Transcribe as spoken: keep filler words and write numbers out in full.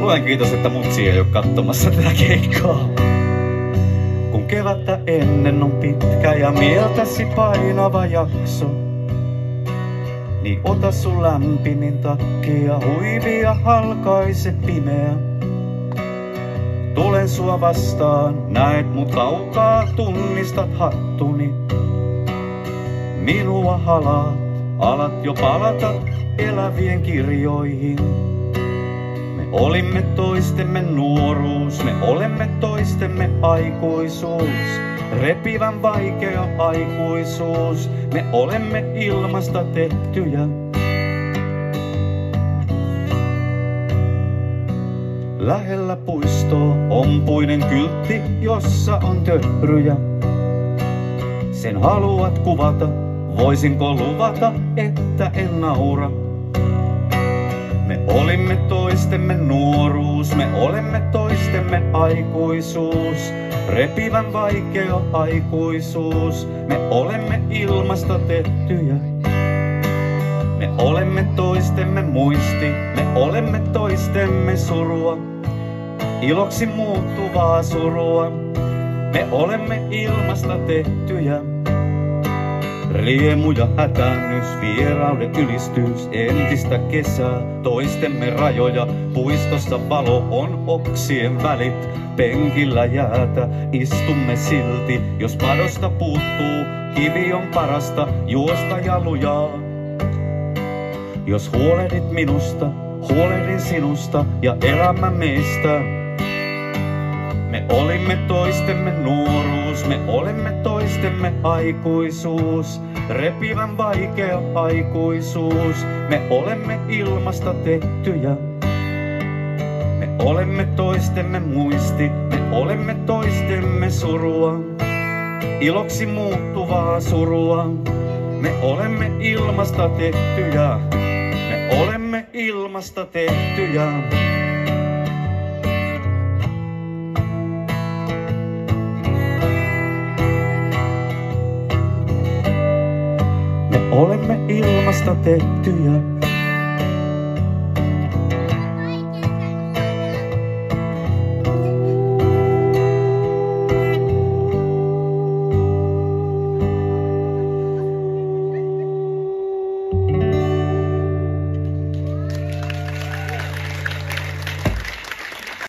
Luen kiitos, että mutsi ei oo kattomassa tätä keikkaa. Kun kevättä ennen on pitkä ja mieltäsi painava jakso, niin ota sun lämpinin takki ja huivi ja halkaise pimeä. Tulen sua vastaan, näet mut kaukaa, tunnistat hattuni. Minua halaat, alat jo palata elävien kirjoihin. Me olimme toistemme nuoruus, me olemme toistemme aikuisuus. Repivän vaikea aikuisuus, me olemme ilmasta tehtyjä. Lähellä puistoa on puinen kyltti, jossa on töppryjä. Sen haluat kuvata, voisinko luvata, että en naura. Me olimme toistemme nuoruus, me olemme toistemme aikuisuus. Repivän vaikea aikuisuus, me olemme ilmasta tehtyjä. Me olemme toistemme muisti, me olemme toistemme surua. Iloksi muuttuvaa surua, me olemme ilmasta tehtyjä. Riemu ja hätäännys, vierauden ylistys, entistä kesää, toistemme rajoja. Puistossa valo on oksien välit, penkillä jäätä istumme silti. Jos padosta puuttuu, kivi on parasta, juosta ja lujaa. Jos huolehdit minusta, huolehdin sinusta ja elämä meistä. Me olimme toistemme nuoruus, me olemme toistemme aikuisuus. Repivän vaikea aikuisuus, me olemme ilmasta tehtyjä. Me olemme toistemme muisti, me olemme toistemme surua. Iloksi muuttuvaa surua, me olemme ilmasta tehtyjä. Me olemme ilmasta tehtyjä. Me olemme ilmasta tehtyjä.